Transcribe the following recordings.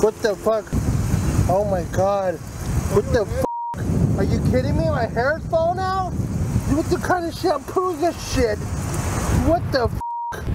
What the fuck? Oh my god. What the fuck? Are you kidding me? My hair's falling out? What the kind of shampoo is this shit? What the fuck?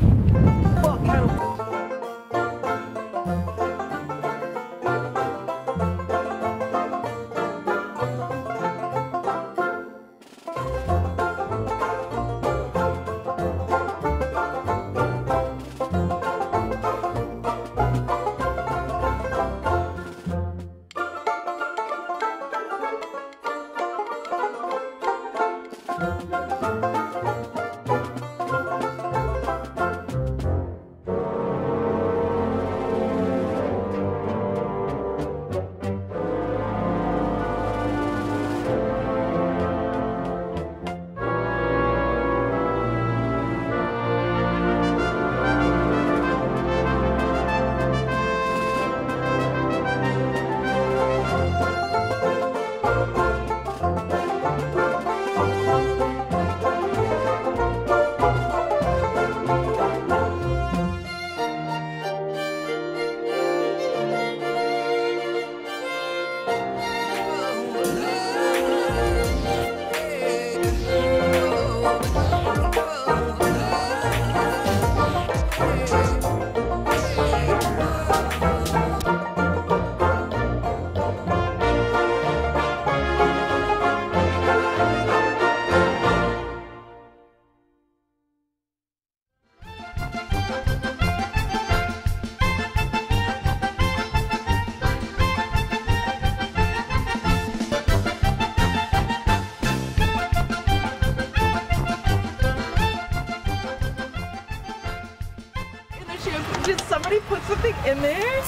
Did somebody put something in there?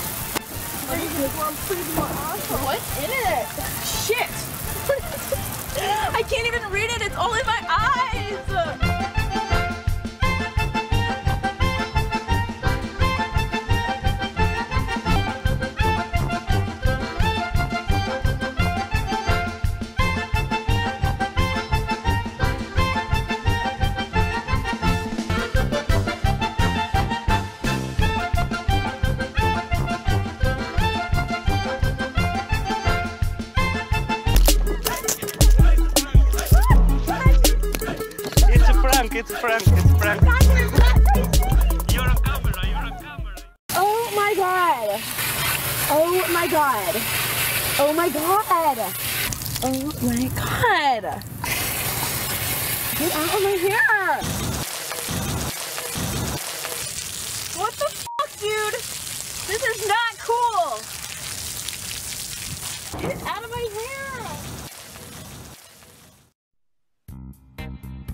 What's in it? Shit! I can't even read it, it's all in my eyes! It's Frank. You're on camera. Oh my god. Oh my god. Oh my god. Oh my god. Get out of my hair. What the fuck, dude? This is not cool. Get out of my hair.